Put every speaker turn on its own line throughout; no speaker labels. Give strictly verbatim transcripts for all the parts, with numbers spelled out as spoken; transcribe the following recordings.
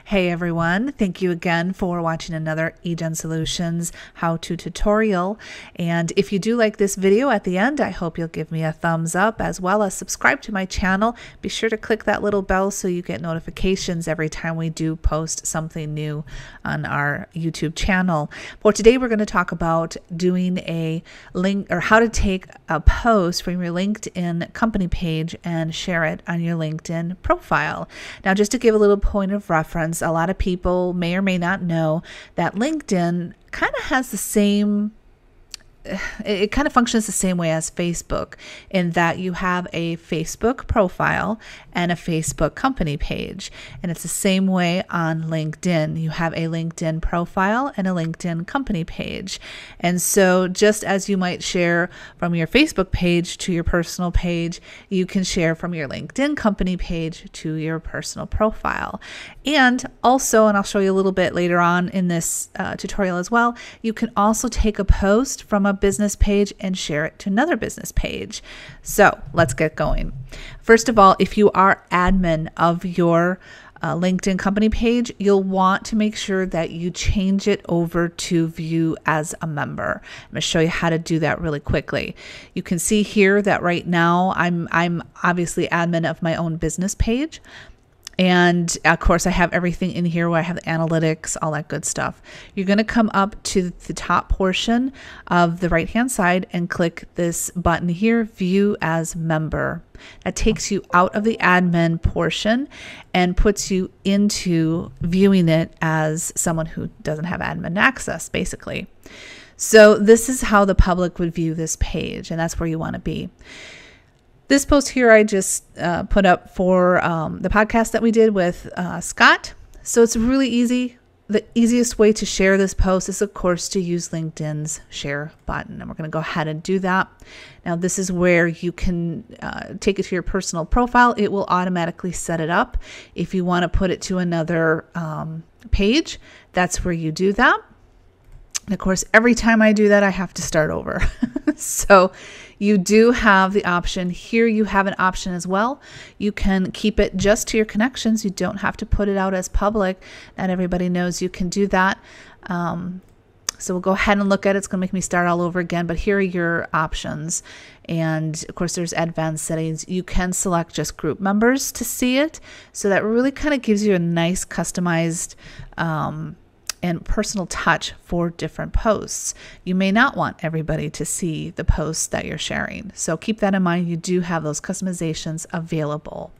Hey everyone, thank you again for watching another eGen Solutions how-to tutorial. And if you do like this video at the end, I hope you'll give me a thumbs up as well as subscribe to my channel. Be sure to click that little bell so you get notifications every time we do post something new on our YouTube channel. For today, we're going to talk about doing a link or how to take a post from your LinkedIn company page and share it on your LinkedIn profile. Now, just to give a little point of reference, a lot of people may or may not know that LinkedIn kind of has the same it kind of functions the same way as Facebook in that you have a Facebook profile and a Facebook company page. And it's the same way on LinkedIn. You have a LinkedIn profile and a LinkedIn company page. And so just as you might share from your Facebook page to your personal page, you can share from your LinkedIn company page to your personal profile. And also, and I'll show you a little bit later on in this uh, tutorial as well, you can also take a post from a business page and share it to another business page. So let's get going. First of all, if you are admin of your uh, LinkedIn company page, you'll want to make sure that you change it over to view as a member. I'm going to show you how to do that really quickly. You can see here that right now I'm, I'm obviously admin of my own business page. And of course, I have everything in here where I have the analytics, all that good stuff. You're going to come up to the top portion of the right-hand side and click this button here, View as Member. That takes you out of the admin portion and puts you into viewing it as someone who doesn't have admin access, basically. So this is how the public would view this page, and that's where you want to be. This post here I just uh, put up for um, the podcast that we did with uh, Scott. So it's really easy. The easiest way to share this post is, of course, to use LinkedIn's share button. And we're going to go ahead and do that. Now, this is where you can uh, take it to your personal profile. It will automatically set it up. If you want to put it to another um, page, that's where you do that. And of course, every time I do that, I have to start over. So you do have the option here. You have an option as well. You can keep it just to your connections. You don't have to put it out as public. Not everybody knows you can do that. Um, so we'll go ahead and look at it. It's going to make me start all over again, but here are your options. And of course, there's advanced settings. You can select just group members to see it. So that really kind of gives you a nice customized um, and personal touch for different posts. You may not want everybody to see the posts that you're sharing. So keep that in mind. You do have those customizations available.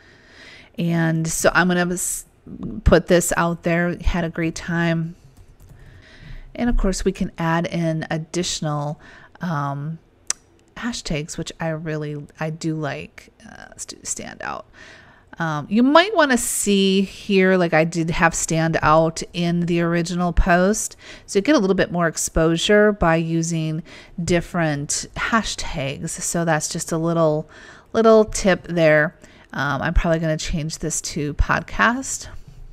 And so I'm going to put this out there. Had a great time. And of course, we can add in additional um, hashtags, which I really, I do like uh, to stand out. Um, you might want to see here, like I did have stand out in the original post. So you get a little bit more exposure by using different hashtags. So that's just a little, little tip there. Um, I'm probably going to change this to podcast.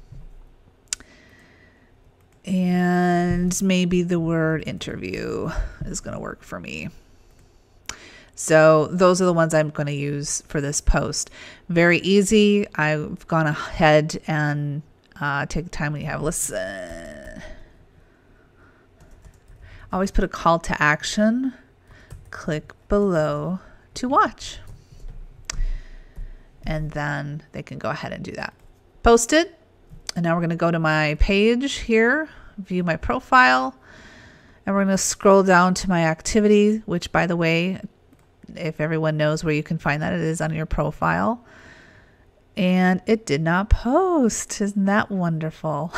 And maybe the word interview is going to work for me. So those are the ones I'm going to use for this post. Very easy. I've gone ahead and uh, take the time when you have listen. Always put a call to action. Click below to watch. And then they can go ahead and do that. Post it. And now we're going to go to my page here, view my profile. And we're going to scroll down to my activity, which, by the way, if everyone knows where you can find that, it is on your profile. And it did not post. Isn't that wonderful?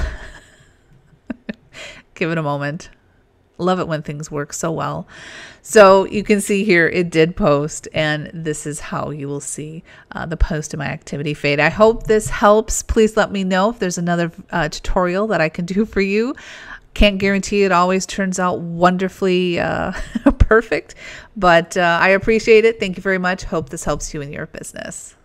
Give it a moment. Love it when things work so well. So you can see here it did post, and this is how you will see uh, the post in my activity feed. I hope this helps. Please let me know if there's another uh, tutorial that I can do for you. Can't guarantee it always turns out wonderfully uh, perfect, but uh, I appreciate it. Thank you very much. Hope this helps you in your business.